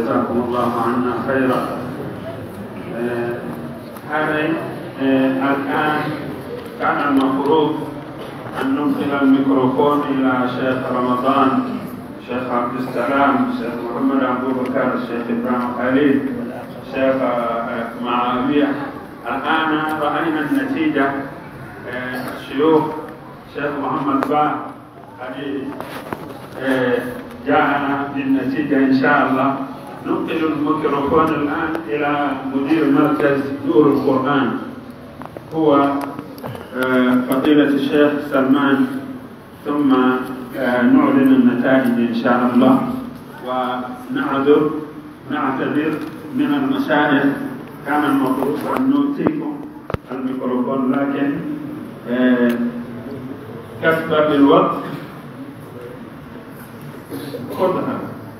جزاكم الله عنا خيرا. هذه الآن كان المفروض أن ننقل الميكروفون إلى شيخ رمضان، شيخ عبد السلام، شيخ محمد أبو بكر، الشيخ إبراهيم خليل، شيخ معاوية. الآن رأينا النتيجة. الشيوخ شيخ محمد با جاءنا بالنتيجة إن شاء الله. ننقل الميكروفون الآن إلى مدير مركز نور القرآن، هو فضيلة الشيخ سلمان، ثم نعلن النتائج إن شاء الله. ونعتذر من المشايخ، كان المفروض أن نؤتيكم الميكروفون، لكن كسبا بالوقت خذها.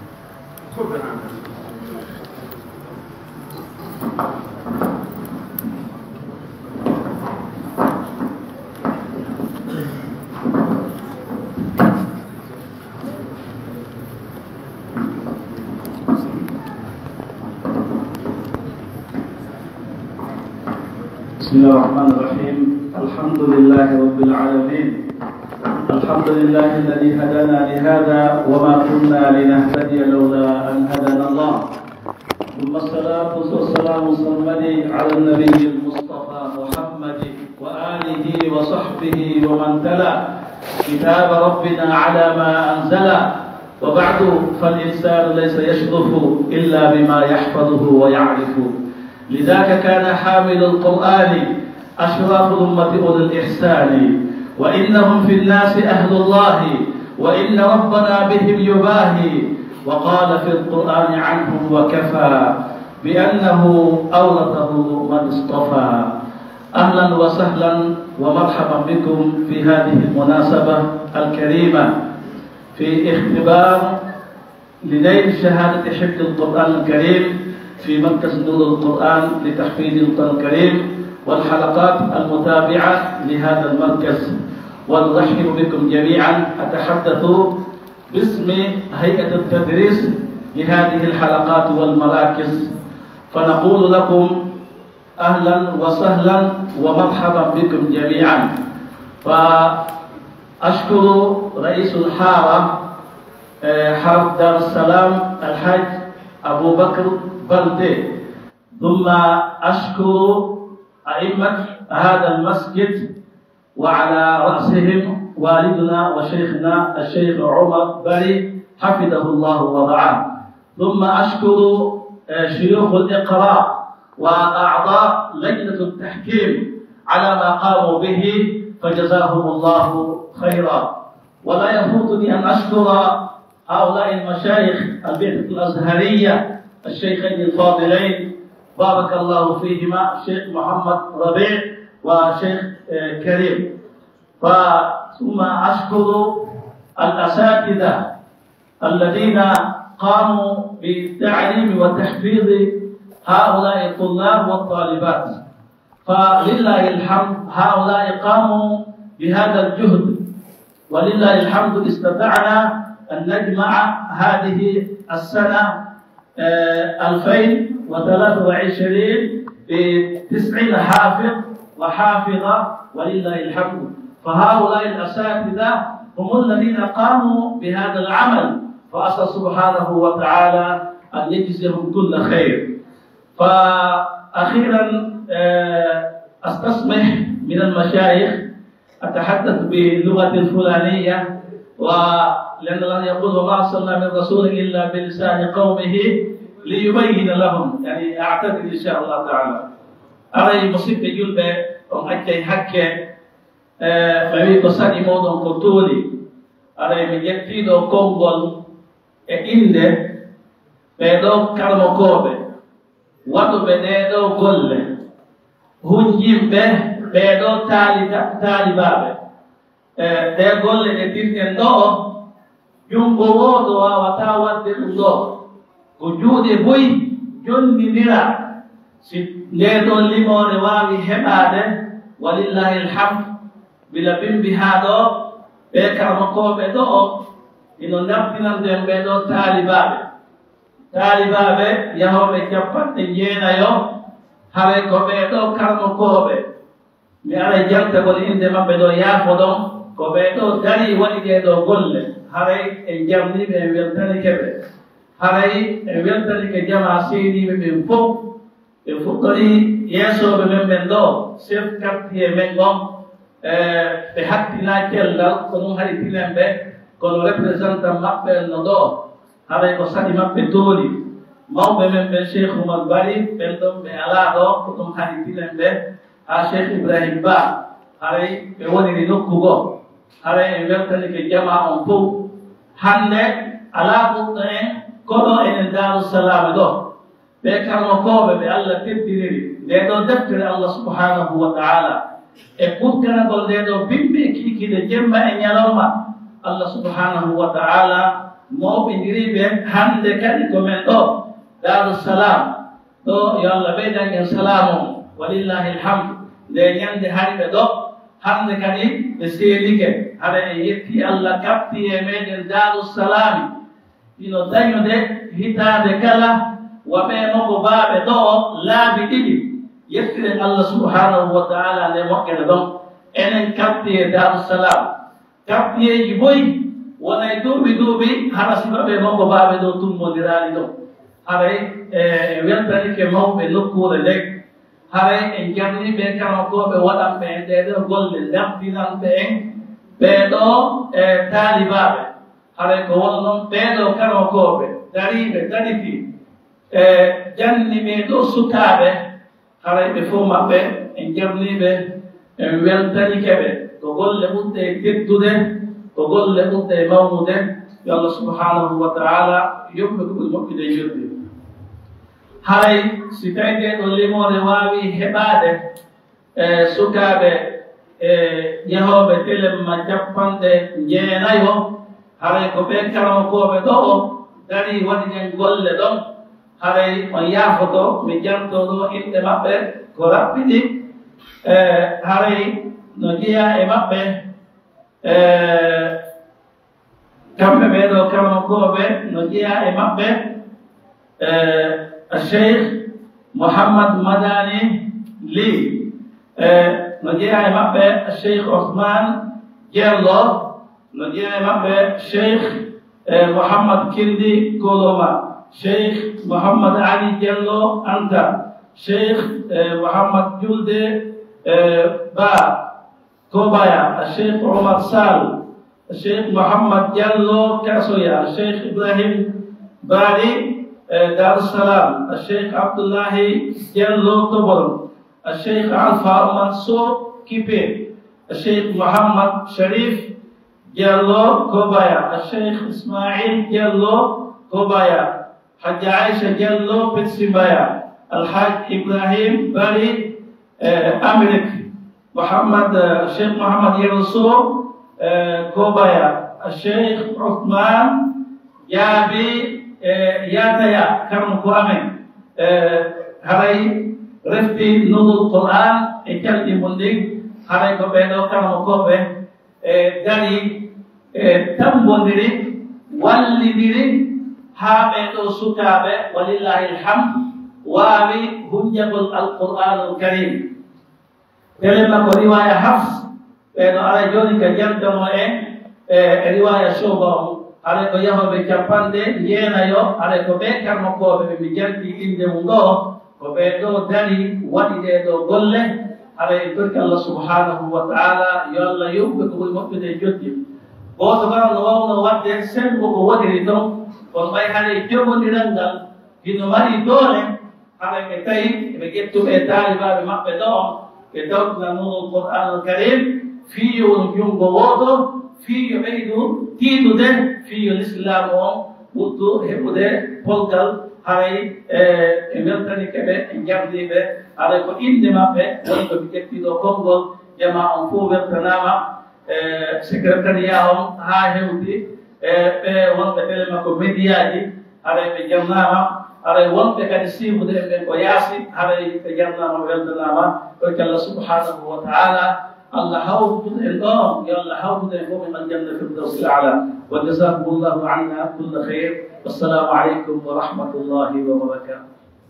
بسم الله الرحمن الرحيم. الحمد لله رب العالمين، الحمد لله الذي هدانا لهذا وما كنا لنهتدي لولا أن هدانا الله، ثم الصلاة والسلام على النبي المصطفى محمد وآله وصحبه ومن تلا كتاب ربنا على ما أنزل. وبعد، فالإنسان ليس يشرف إلا بما يحفظه ويعرف، لذاك كان حامل القرآن أشراف الأمة أولي الإحسان، وإنهم في الناس أهل الله، وإن ربنا بهم يباهي، وقال في القرآن عنهم وكفى بأنه أورثه من اصطفى. أهلا وسهلا ومرحبا بكم في هذه المناسبة الكريمة في اختبار لنيل شهادة حفظ القرآن الكريم في مركز نور القرآن لتحفيظ القرآن الكريم والحلقات المتابعة لهذا المركز. ونرحب بكم جميعا. أتحدث باسم هيئة التدريس لهذه الحلقات والمراكز، فنقول لكم أهلا وسهلا ومرحبا بكم جميعا. فأشكر رئيس الحارة حارة دار السلام الحاج أبو بكر بلدي، ثم أشكر أئمة هذا المسجد وعلى رأسهم والدنا وشيخنا الشيخ عمر بري حفظه الله ورعاه، ثم أشكر شيوخ الإقراء وأعضاء لجنة التحكيم على ما قاموا به، فجزاهم الله خيرا. ولا يفوتني أن أشكر هؤلاء المشايخ البعثة الأزهرية الشيخين الفاضلين بارك الله فيهما، الشيخ محمد ربيع وشيخ كريم. ثم أشكر الأساتذة الذين قاموا بالتعليم وتحفيظ هؤلاء الطلاب والطالبات، فلله الحمد هؤلاء قاموا بهذا الجهد، ولله الحمد استطعنا أن نجمع هذه السنة 2023 ب90 حافظ وحافظة ولله الحمد. فهؤلاء الأساتذة هم الذين قاموا بهذا العمل، فأسأل سبحانه وتعالى أن يجزيهم كل خير. فأخيرا أستسمح من المشايخ أتحدث بلغة الفلانية، لأن الله يقول وما أرسلنا من رسول إلا بلسان قومه ليبين لهم، يعني أعتذر إن شاء الله تعالى. أرى مصيبة جلبة أجي حكة فمي بساني مودون كتولي أرى من يكتيدو كونغول إنده بيدو كارمو كوبي واتو بديدو غولة هنجيم بيدو تالي بابي de golle e dirten ɗo jungo wodo wawata wadde ɗum ɗo ko juuɗe boyi jonnidira. si nde ɗon limore wawi heɓade walillahi alhamd, bila bimbi ha ɗo ɓe karmakoɓe ɗo ino nabdinan nden ɓeɗo taalibaɓe. taalibaɓe yahoɓe capanɗe jeenayo haray ko ɓeeɗo karnokoɓe mi ara jantagol inde maɓɓe ɗo yaafo ɗon ko ɓeeɗo dari waɗi ɗeɗo golle haray en jamniɓe en weltanike ɓe haray en weltanike jama seeniɓe ɓen fof ɓe fuɗɗori yeesoɓe men ɓen ɗo chef quartier men on ɓe hattina cellal ko ɗum haɗi tinen ɓe kono représentant maɓɓe no ɗo haray ko saɗi maɓɓe tooli mawɓe men ɓe cheikh oumar bari ɓen ɗon ɓe alaa ɗo ko ɗum haɗi tinen ɓe ha cheikh ibrahim ba haray ɓe woniri nokku goo haray en weltanike jama on fof hannde alaa ɓuɗɗo en koɗo enen darussalame ɗo ɓe karnokoɓe ɓe allah teddiriri nde ɗo deftere allah subhanahu wa taala e ɓurtanagol nde ɗo bimɓe kiikide jemma e ñalawma allah subhanahu wa taala mawɓidiriɓe hannde kadi komen ɗo darussalam ɗo yo allah ɓeydan en salamu walillahi lhamdu nde ñande hariɓe ɗo hannde kadi ɓe seelike haɗa en yetti allah gabti e meɗen darussalami ino dañude hitande kala waɓe mogo baaɓe ɗo laabi ɗiɗi yettiren allah subhanahu wa taala nde moƴƴere ɗon enen kabti e darussalam kabtiyeji boyi wonay duuɓi hara sibaɓe mogo baaɓe ɗo tummodirani ɗon haray e weltanike mawɓe nokkure nde haray en jarniɓe kanokoɓe waɗanɓe en ɗeɗo golle dabtinanɓe en ɓeɗo e taalibaɓe haray ko won noon ɓeɗo kanokoɓe dariɓe daɗiti e janniɓe ɗo sukaaɓe haray ɓe fof maɓɓe en jarniɓe en weltanikeɓe ko golle ɓurɗe e teddude ko golle ɓurɗe e mawnude yo allah subhanahu wa taala yoɓɓe ko ɓuri moƴƴude yirde haray si tawi nde ɗo limore waawi heɓaade e sukaaɓe e yahooɓe telemma capanɗe jeenayo haray ko ɓe karamokoɓe ɗo o dari waɗi ɗen golle ɗon haray on yaafoto mi janto ɗo inɗe maɓɓe ko raɓɓiɗi haray no jeeya e maɓɓe kamɓe ɓeeɗo karamokoɓe no jeeya e maɓɓe الشيخ محمد مداني لي نجيها مبه الشيخ عثمان جيرلو نجيها مبه الشيخ محمد كندي كولوما شيخ محمد علي جيرلو أنت شيخ محمد جلد با كوبايا الشيخ عمر سال الشيخ محمد جيرلو كاسويا الشيخ إبراهيم باري darussalam الشيخ عبد الله جلو طبر الشيخ alpha منصور كيبي الشيخ محمد شريف جلو كوبايا الشيخ اسماعيل جلو كوبايا حج عائشة جلو بتسيبايا الحاج إبراهيم باري أمريك محمد الشيخ محمد يرسو كوبايا الشيخ عثمان جابي ياتيا كم قامن هاي رفتي نور القرآن إكلم مندق هاي كبيرة كم قامه داري تمبندري والدري هابه سكابه ولله الحمد وابي هنجب القرآن الكريم كلمة رواية حفص بين على جوني كجمع رواية شوبه على ko yahoɓe capanɗe jeenayo ala ko ɓe karnokoɓe ɓe mi jalti inde mum ɗo ko ɓe ɗo dari waɗi ɗe ɗo golle ala e torki allah subhanahu wa taala yo allah yoɓɓe ko ɓuri moƴƴude e joddi goto kala no wawno wadde sembo ko waɗiri ɗon kono ɓay haɗa jogodiral ngal hino mari doole haɗa ɓe tawi ɓe ƴettuɓe taalibaɓe maɓɓe ɗo ɓe tawtina nunul qur'an al karim fiyo no jungo woto fiyo ɓeydu tiiɗude fiyo l'islam on ɓurdu heɓude polgal haray e weltanike ɓe e jamdiɓe haray ko inde maɓɓe woni ko mi ƴettiɗo konngol jama on fof weltanama secrétariat on ha hewti ɓe wonɓe telema ko média ji haray ɓe jamnama haray wonɓe kadi sibude ɓen ko yaasi haray ɓe jamnama weltanama koke allah subhanahu wa taala الله حوض الآن يا الله حوض من الجنة في الدرس الأعلى. وجزاكم الله عنا كل خير. والسلام عليكم ورحمة الله وبركاته.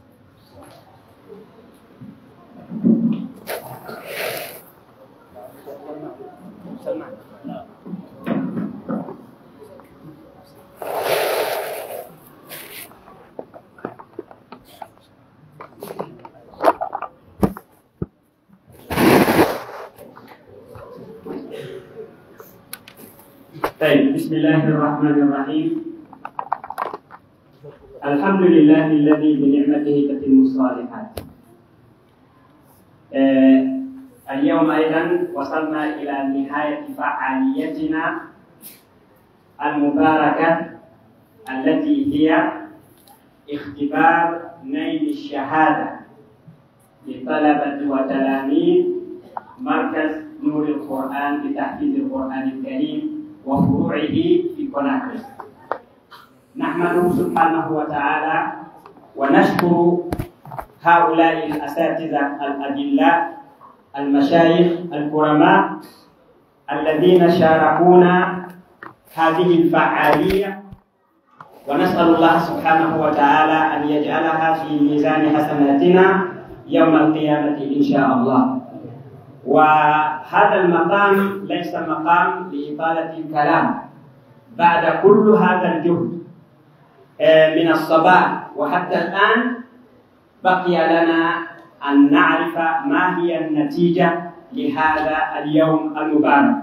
طيب، بسم الله الرحمن الرحيم. الحمد لله الذي بنعمته تتم الصالحات. اليوم أيضا وصلنا إلى نهاية فعاليتنا المباركة التي هي اختبار نيل الشهادة لطلبة وتلاميذ مركز نور القرآن لتحفيظ القرآن الكريم وفروعه في كوناكري. نحمده سبحانه وتعالى ونشكر هؤلاء الأساتذة الأجلاء المشايخ الكرماء الذين شاركونا هذه الفعالية، ونسأل الله سبحانه وتعالى أن يجعلها في ميزان حسناتنا يوم القيامة إن شاء الله. وهذا المقام ليس مقام لإطالة الكلام بعد كل هذا الجهد من الصباح وحتى الآن. بقي لنا أن نعرف ما هي النتيجة لهذا اليوم المبارك،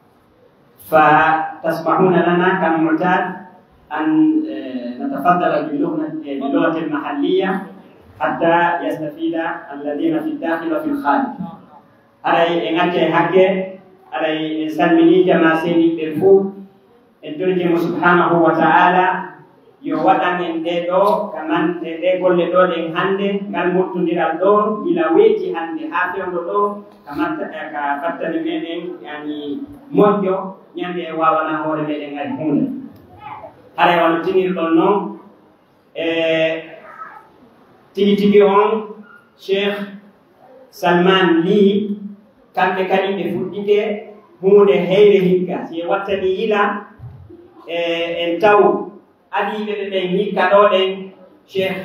فتسمحون لنا كالمعتاد أن نتفضل باللغة المحلية حتى يستفيد الذين في الداخل وفي الخارج. علي إنك حقه علي إنسان مني جماعة سيني بالفو إنتوني سبحانه وتعالى يوضع من دو كمان تقول لدو لين هندي قال مطلوب دو إلى ويجي هندي حافظ دو كمان كفتر منين يعني موجو يعني وانا هو منين هون. علي ونتيني لونو تيجي هون شيخ سلمان لي kamɓe kadi ɓe fuɗɗike hunde heyre hikka si wattani yila en taw adiɓe ɓe ɓen hikka ɗo ɗen cheikh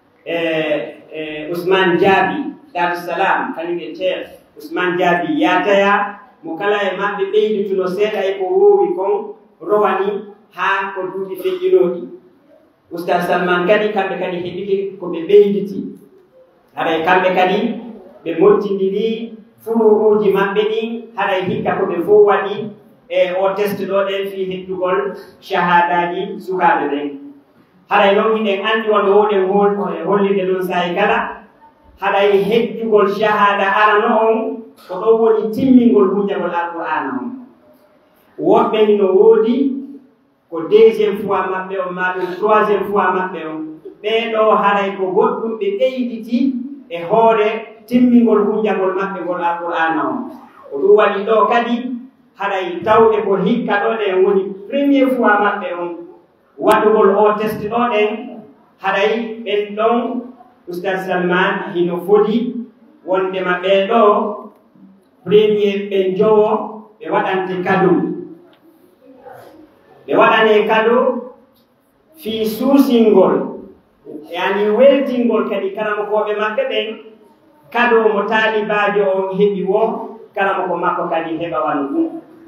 Ousmane Diaby Darussalam kañuɓe cheikh Ousmane Diaby yataya mo kala e maɓɓe ɓeydituno seeɗa e ko wowi kon rowani ha ko duuɓi feƴƴinoɗi. Oustaz Salman kadi kamɓe kadi heɓike ko ɓe ɓeyditi haɗa kamɓe kadi ɓe mottidiri furuuji maɓɓe ɗin haɗa hikka ko ɓe fof waɗi e o test ɗo ɗen fi heddugol shahadaji sukaaɓe ɓen. haɗay noon miɗen anndi wonde woɗen hollide ɗon sahi kala haɗay heddugol shahada arano on ko ɗon woni timmingol hunjagol alqur'ana on. woɓɓe ni no woodi ko deuxiéme fois maɓɓe on ma ɗum troisiéme fois maɓɓe on, ɓeeɗo haɗay ko goɗɗum ɓe ɓeyditi e hoore timmingol hunjagol maɓɓe ngol alqur'ana on. ko ɗum waɗi ɗo kadi haɗay tawɓe ko hikka ɗo ɗen woni premiére fois maɓɓe on waɗugol o test ɗo ɗen. haɗay ɓen ɗon Oustaz Salman hino fodi wondema ɓeɗo premier ɓen jowo ɓe waɗante cadeau, ɓe waɗane cadeau fi suusingol yani weltingol kadi karamokoɓe maɓɓe ɓen. cadeau mo taalibajo on heɓi wo kala ko makko kadi heɓa wanu ɗum.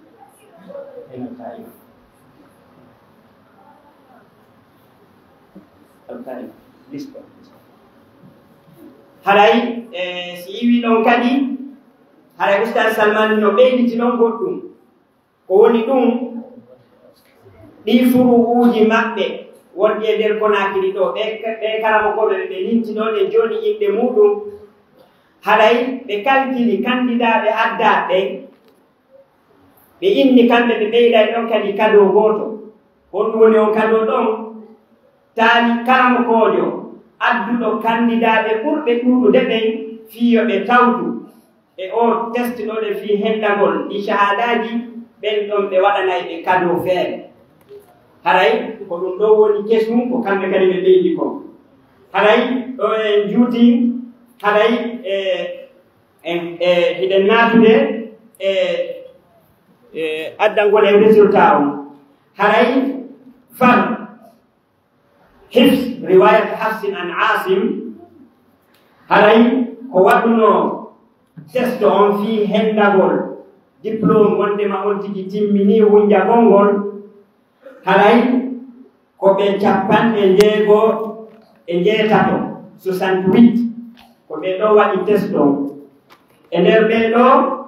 haɗay si yiwi ɗon kadi haɗay Oustaz Salman no ɓeyditi ɗon goɗɗum ko woni ɗum ɗi furuuji maɓɓe wonɗi e nder Konakiri ɗo ɓe karamokoɓe ɓe linti ɗo ɗe joni yimɓe muɗum. haɗay ɓe kalkili kandidaɓe addaɓe ɓe inni kamɓe ɓe ɓeyday ɗon kadi cadeau goto. honɗum woni on cadeau ɗon taali karamokojo adduɗo kandidaɓe ɓurɓe ɗuɗude ɓen fiyo ɓe tawtu e o test ɗo ɗe fi hendagol ɗi shahadaji ɓen ɗon ɓe waɗanay ɓe cadeau feere. haray ko ɗum ɗo woni kesum ko kamɓe kadi ɓe ɓeydi ko. haray ɗo en juuti haɗay hiɗen naatude addangol e résultat o haray fam hifs riwayat hafsin an asim haray ko waɗuno test on fi hendagol diplôme wondema on tigi timmini wunjagol ngol haray ko ɓe capanɗe jeego e jeetato 68 ko ɓe ɗo waɗi test on e nder ɓe ɗo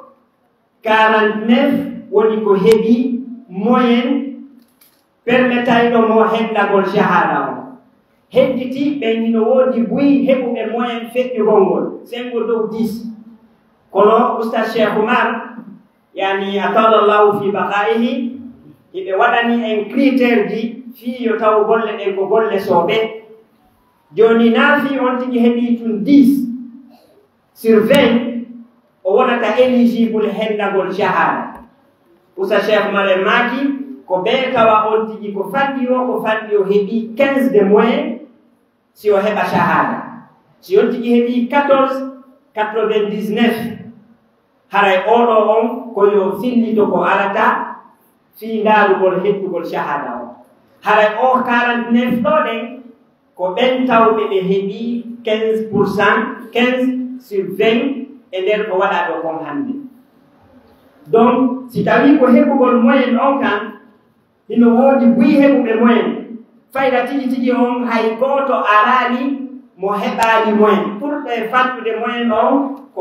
49 woni ko heɓi moyen permetayɗo mo hendagol shahada o hedditi ɓe hino woodi buyi heɓuɓe moyen feƴƴugol ngol sengo dow 10 kono oustad cheikh oumar yani atalallahu fi bakaihi hiɓe waɗani en critére ji fiyo taw golle ɗen ko golle sooɓe joni naafi on tigi heɓi tun 10 sur 20 o wonata éligible hendagol shahada usa cheikh mare maki ko ɓe tawa on tigi ko fanɗi o heɓi 15 de moyen si o heɓa shahada si on tigi heɓi 14 99 haray oɗo on koyo fillito ko alata fi ndarugol hettugol shahada o haray o 49 ɗo ɗen ko ɓen tawɓe ɓe heɓi 15% 15 sur 20 e nder ko waɗa ɗo kon hannde donc si tawi ko heɓugol moyen on kan hino woodi buyi heɓuɓe moyen fayda tigi tigi on hay gooto araani mo heɓaali moyen pour ɓe fattude moyen on ko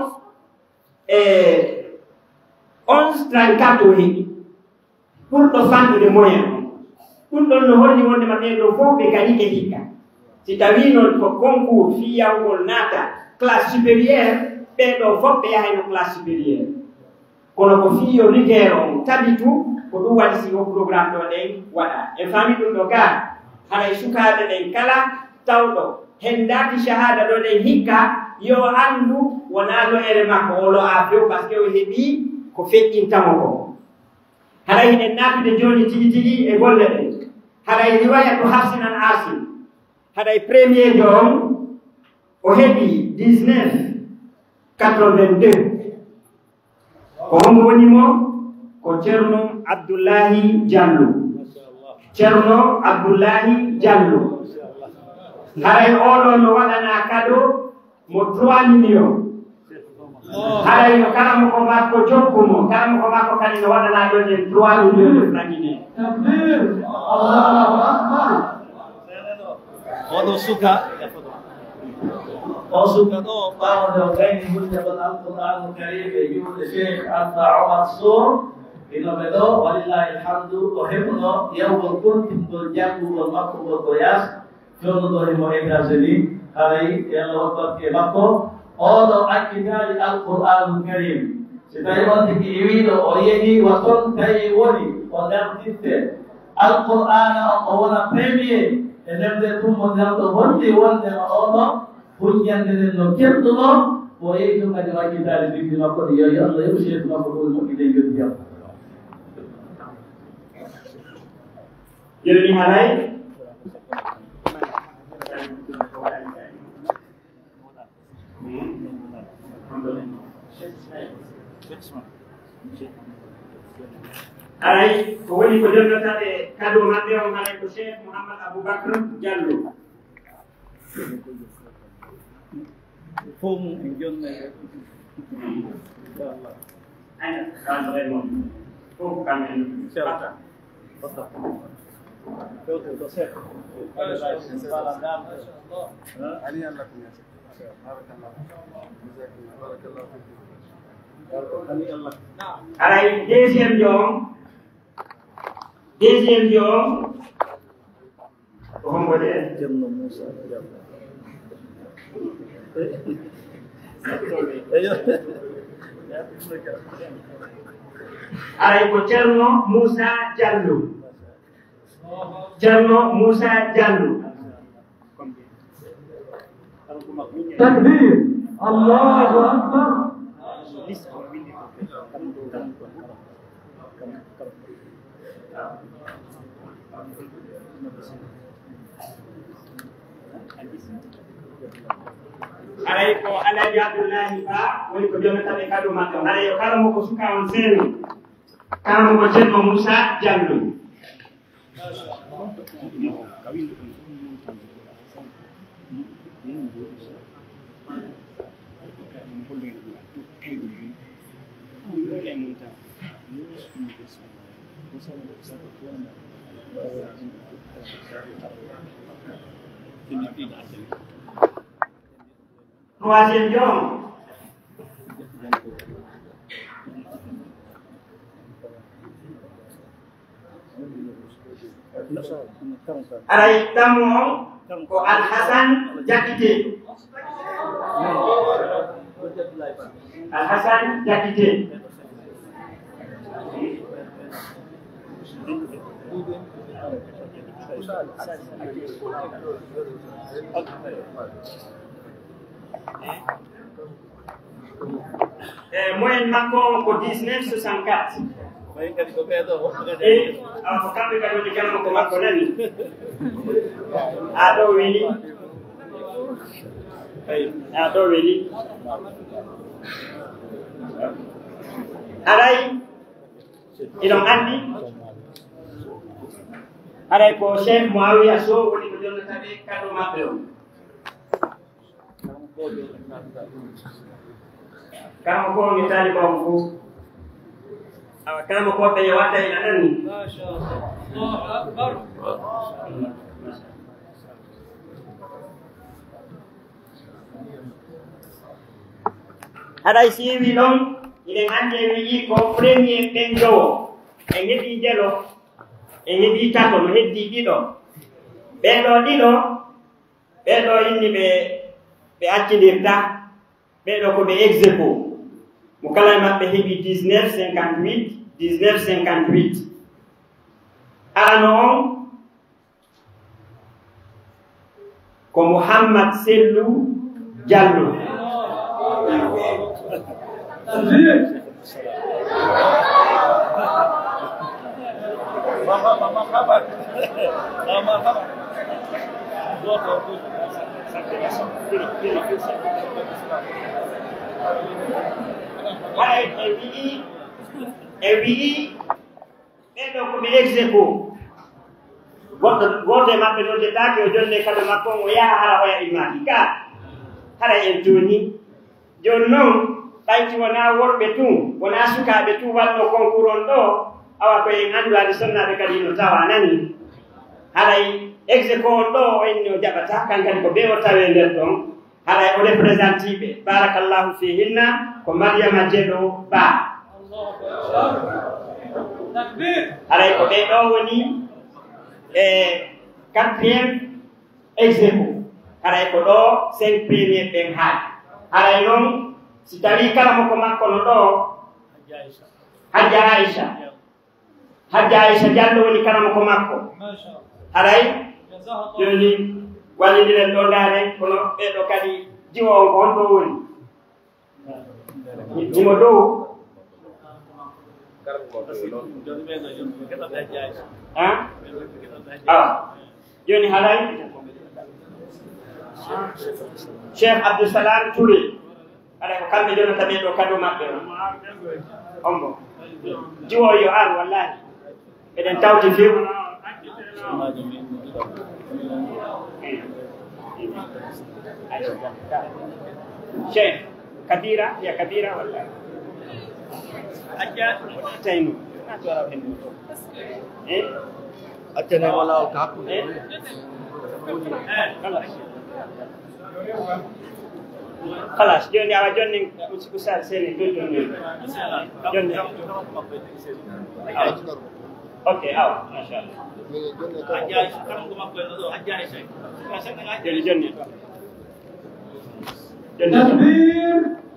11 34 o heɓi pour ɗo fanɗude moyen on ɗum ɗon no holli wondema ɓen ɗo fof ɓe gañike hikka si tawi noon ko concours fi yawgol naata classe supérieure ɓen ɗo fof ɓe yahayno classe supérieure kono ko fiyo rigueur on tabitu ko ɗum waɗi si o programme ɗo ɗen waɗa e fami ɗum ɗo ga haray sukaɓe ɗen kala tawɗo hendaki shahada ɗo ɗen hikka yo andu wona lo'ere makko o lo'a few par ce que o heɓi ko feƴƴintamo ko haray hiɗen naatude joni tigi tigi e golle ɗen haray riwaya to hafsinan asim haɗay premier jo on o heɓi 1982 ko hombo woni mo ko ceerno abdoullahi diallo ceerno abdoullahi diallo haray oɗo no waɗana cadeau mo 3 millions haray no kala mo ko makko jokkumo kala mo ko makko kadi no waɗana ɗon en 3 millions de francs Allahu akbar oɗo suka o suka ɗo ɓawde o gayni hujjaɓal alqur'anu karim e juuɗe cheikh anta omar sour inoɓe ɗo walillahi alhamdu o heɓuno yawgol kontingol janngugol makko ngol ko yas fewnuɗo mo États-Unis haray yalla hokkorke makko oɗo akkitali alqur'anu karim si tawi on tigi wiiɗo o yehi wa toon tawi woni o dartitte alqur'ana o wona premier e nder tummo nelɗo holli wondema oɗo hujjande nden no kelɗuno o yehi ɗum kadi wakkitali bigdi makko ɗo yoyi allah yoɓ cheikh makko ɗo moƴƴide joni jam joni haray haray ko woni ko jonnotaɓe cadeau maɓɓe on haray ko cheikh mouhamad aboubacre diallo fof mum en jonne ayna kalɗo e moon fof kamen batta fewte ko seeɗa هنيئا لكم يا شيخ بارك الله بارك الله فيكم haray deuxiéme joom ko hombo de ceerno moussa haray ko ceerno moussa diallo ceerno moussa diallo takbir allahu akbar aray ko Alhaji Abdoulahi Ba woni ko jonataɓe kadu makko aray yo kala mo ko suka on seeni kala mo ko ceerno Moussa Diallo troisième lion aray tammo on ko Alhasan Jakite Alhasan Jakite moyen makko ko 1964 ko kamɓe kadi woni jamma ko makko nani ɗo weli ɗo weli aray iɗon andi aray ko Cheikh Mouawiya Sow woni ko jonnataɓe kado maɓɓe o kama ko mi tali ko fu kama ko be wata ina nani Allahu akbar aday siwi ɗon iɗen andi e wi'i ko premier ɓen jowo e heɓi jelo e heɓi tato no heddi ɗiɗo ɓeɗo inni ɓe accidirta ɓeɗo ko ɓe execo mo kala maɓɓe heɓi 1958 arano on ko Mouhammad Sellou Diallo e wi'i ɓeɗo ko ɓe execo goto e maɓɓe noddetake o jonne kado makko o yaha hara oya immaki ka hara en toni joni noon ɓayti wona worɓe tun wona sukaɓe tun wanno concours on ɗo awa koyen andu ade sonnaɓe kadi no tawa nani haray execo on ɗo o inni o jaɓata kankadi ko be o tawe nder ɗon haray o représentiɓe barakallahu fihinna ko Mariama Jeɗo Ba haray ko ɓe ɗo woni e 4e execo haray ko ɗo 5 premier ɓen haaɗi haray noon si tawi kala mo ko makko no ɗo Hajja Aisha Diallo woni kala mo ko makko haray joni wallidiren ɗo ndaare kono ɓeɗo kadi jiwo on ko honɗo woni jimo dow joni haray Cheikh Abdoussalam Touré aɗa ko kamɓe jonata ɓeɗo kado maɓɓe ombo jiwo yo ar wallahi eɗen tawti few Cheikh Kabira ya Kabira wallahi aja tayno Atene wala kaku خلاص جوني على جوني مسال سنه جوني جوني اوكي ما شاء الله اجاي كم ما كنتو اجاي شيء جوني جوني تكبير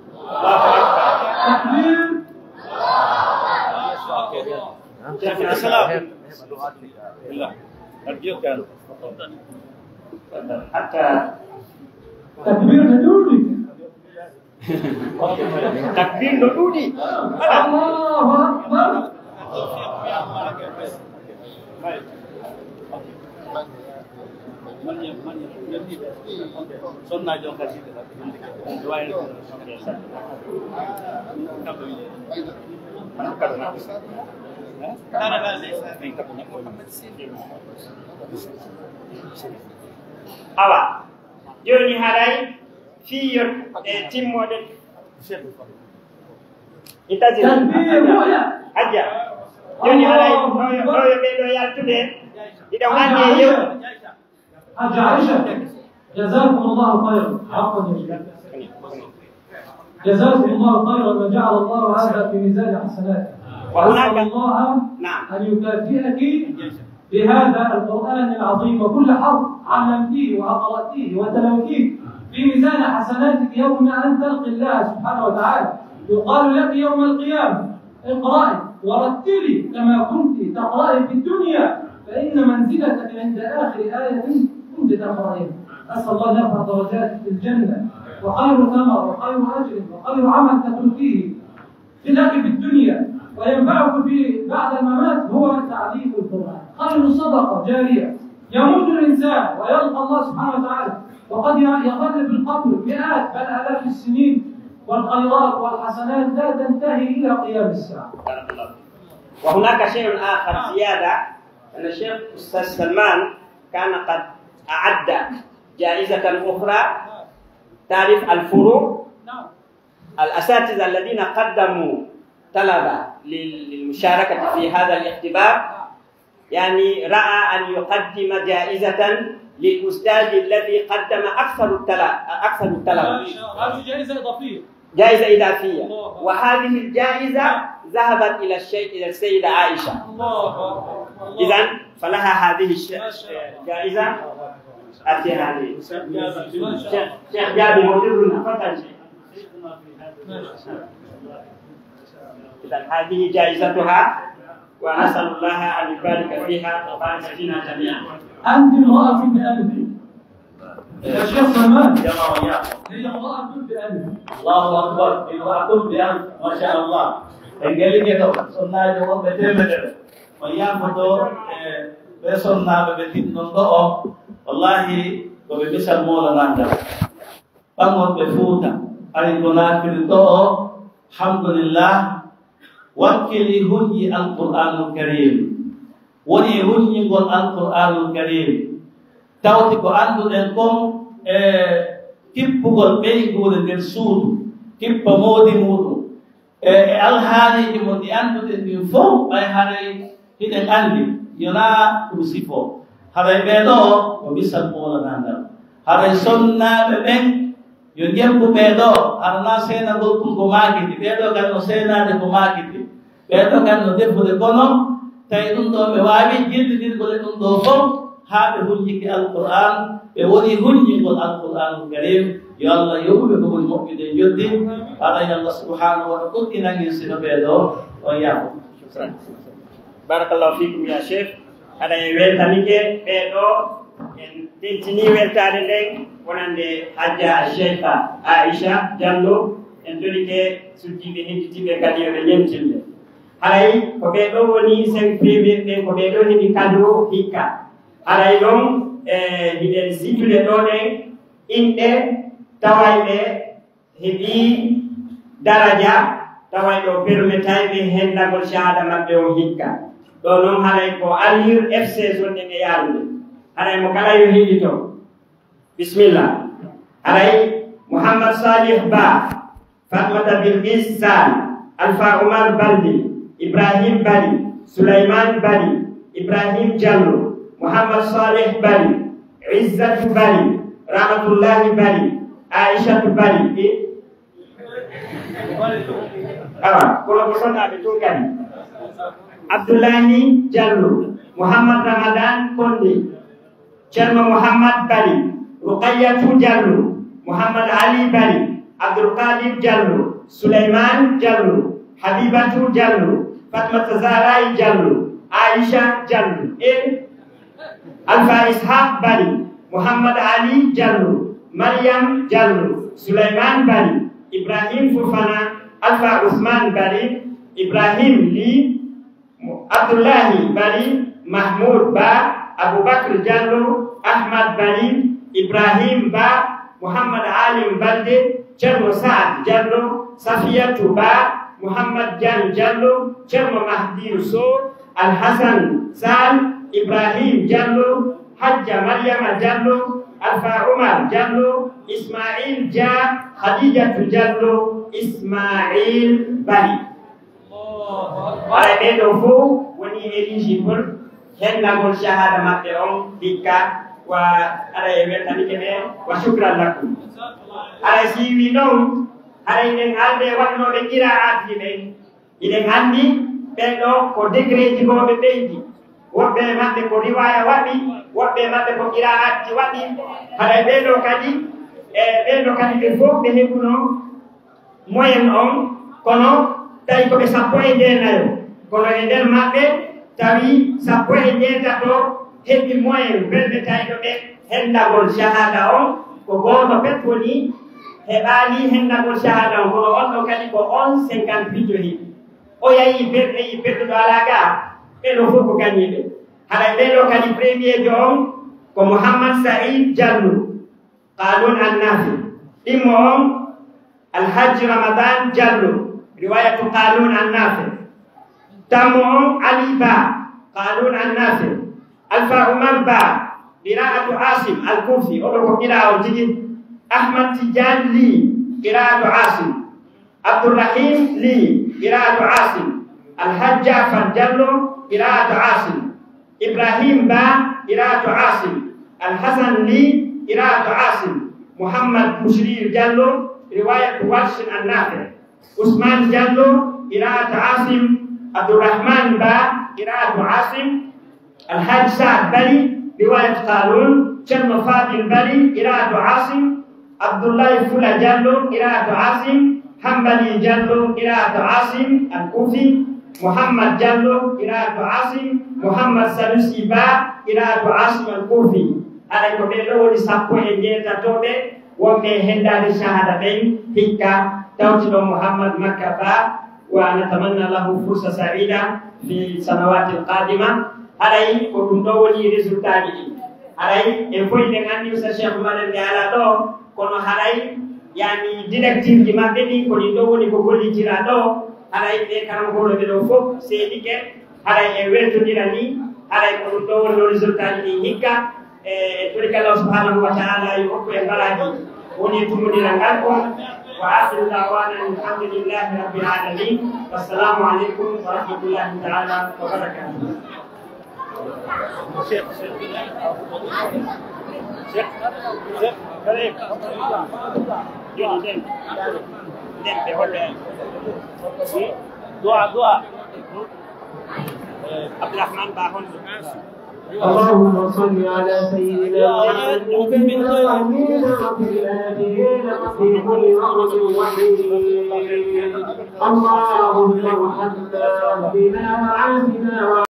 تكبير السلام بالله ارجوك حتى تكبير حدودي takbir no ɗuuɗi Allahu akbar sonna jo kasi riwaya awa joni haray fiyo timmode itaji aja joni haray hoyo be do yaltude ida wani yew حاجة عائشة جزاكم الله خيرا عفوا جزاكم الله خيرا وجعل الله هذا في ميزان حسناته وأسأل الله أن يكافئك بهذا القرآن العظيم وكل حرف علمتيه وقرأتيه وتلوتيه في ميزان حسناتك يوم أن تلقي الله سبحانه وتعالى يقال لك يوم القيامة اقرأي ورتلي كما كنت تقرأي في الدنيا فإن منزلتك عند آخر آية كنت تقرأين. أسأل الله أن يرفع درجاتك في الجنة وخير ثمر وخير أجر وخير عمل تتركيه لك في الدنيا وينفعك في بعد الممات هو تعليم القرآن. خير صدقة جارية يموت الإنسان ويلقى الله سبحانه وتعالى وقد يظل في القبر مئات بل آلاف السنين والخيرات والحسنات لا تنتهي إلى قيام الساعة. وهناك شيء آخر زيادة أن الشيخ أستاذ سلمان كان قد أعد جائزة أخرى تعرف الفروع الأساتذة الذين قدموا طلبة للمشاركة في هذا الاختبار يعني رأى أن يقدم جائزة للأستاذ الذي قدم أكثر الطلبة هذه جائزة إضافية وهذه الجائزة ذهبت إلى السيدة عائشة إذن فلها هذه الجائزة أتي هذه شيخ جابر مديرنا فضل إذن هذه جائزتها ونسأل الله أن يبارك فيها وبارك فينا جميعا. أنت امرأة بقلبي يا شيخ سلمان هي امرأة بقلبي. الله أكبر امرأة بقلبي ما شاء الله. Engkau kita sunnah jawab betul. Mayang betul. Besunnah betul nonto. Wallahi kau bisa mula nanda. Bangun befuta. Hari guna kita alhamdulillah. Wakili hunyi Al-Quranul Karim. Wani hunyi gol Al-Quranul Karim. Tahu tiku andu engkong tipu gol bei gol del sud. Tipu modi mudu. Alhari di andu de info ay hari hidden andi yona usifo hari bedo bisa mola nanda hari sonna beben yonyem bu bedo arna sena gulpun gumagi di bedo kan no sena de gumagi di bedo kan no defu de kono tay undo be wabi jildi gol undo fo habe hunji ki alquran be woni hunji gol alquran karim ya Allah yubu ko bul mu'minin yuddi ala Allah subhanahu wa ta'ala inangin sino bedo o ya shukran barakallahu fikum ya sheikh ada weltanike bedo en tentini weltade den wonande hajja sheikha Aisha Diallo en dolike suddibe heditibe kadi be nyemtinde hay ko bedo woni sen privé be ko bedo hedi kado hikka hay don hiden situde do den inde tawayɓe heɓi daraja tawayɓe o permetayɓe hendagol shahada maɓɓe o hikka ɗo noon haɗay ko alhir fc zonde ɓe yarude haɗay mo kala yo heɗito bisimillah haɗay Mouhammad Salih Ba Fatmata Bilgis Sall Alpha Omar Baldi Ibrahim Bali Souleymane Bali Ibrahim Diallo Mouhammad Salih Bali Izzatu Bali Rahmatullahi Bali Aisha Bali kalau persona betulkan Abdullahi Diallo Muhammad Ramadan Kondi Cerma Muhammad Bali Ruqayyatu Diallo Muhammad Ali Bali Abdul Qadir Diallo Sulaiman Diallo Habibatu Diallo Fatma Zarai Diallo Aisha Diallo Alfa Ishaq Bali Muhammad Ali Diallo Maryam Diallo, Sulaiman Bali, Ibrahim Fufana, Alfa Usman Bali, Ibrahim Li, Abdullahi Bali, Mahmud Ba, Abu Bakr Diallo, Ahmad Bali, Ibrahim Ba, محمد عالم بلدي جرم سعد جلو صفية با محمد جان جلو جرم مهدي رسول الحسن سال إبراهيم جلو حج مريم جلو ألفا عمر جلو إسماعيل جا خديجة جلو إسماعيل بني على بيدو فو وني إليجيبل هن نقول شهادة مكتئون ديكا وعلى يمتني كده وشكرا لكم على سيوي نوم على إن هذا وقتنا بقراءات جبين إذا عندي بيدو كودكري جبوا ببيدي وبه مات كوريوايا وابي وبه مات كقراءات وابي على بيدو كذي بفوق بهكونو moyen on kono tay ko be sappo e jenayo kono e der mabbe tawi sappo e jeetato hebi moyen belde tay do be hendagol shahada on ko goto pet woni hebali hendagol shahada on kono on do kadi ko on 58 joni o yayi berde do alaga be no foko ganyibe hala be do kadi premier jom ko Muhammad Said Jallu qalun an-nafi imom الحج رمضان جلو رواية قالون النافع تمهم علي با قالون النافع ألفا عمر با قراءة عاصم الكوفي أولو قراءة جديد أحمد تجان لي قراءة عاصم عبد الرحيم لي قراءة عاصم الحج جعفر جلو قراءة عاصم إبراهيم با قراءة عاصم الحسن لي قراءة عاصم محمد بشرير جلو رواية ورش النافع عثمان جلو قراءة عاصم عبد الرحمن با قراءة عاصم الحاج سعد بلي رواية قالون شرم فاضل بلي قراءة عاصم عبد الله فلا جلو قراءة عاصم حنبلي جلو قراءة عاصم الكوفي محمد جلو قراءة عاصم محمد سلوسي با قراءة عاصم الكوفي على كبيرو لسابو إنجيتا توبي ومن هندار الشهادة بين هيكا توجد محمد مكة ونتمنى له فرصة سعيدة في السنوات القادمة علي وكندولي رزقتاني علي يفوي dengan Syekh Muhammad Ala do kono harai yani directive jima beni ko lindo woni ko golli jirado harai be kan ko do fop sedike harai e welto dirani harai ko do woni rresultani hikka turika Allah subhanahu wa ta'ala yoko e baraji woni tumudira ngako wa akhiru da'wana alhamdulillahi rabbil alamin wassalamu alaikum wa rahmatullahi ta'ala wa barakatuh Sheikh Karim Joni den be holle doa Abdurrahman ba hon اللهم صل على سيدنا محمد في الأولين وفي الآخرين وفي كل وقت وحيد اللهم ارحمنا بنا وعافنا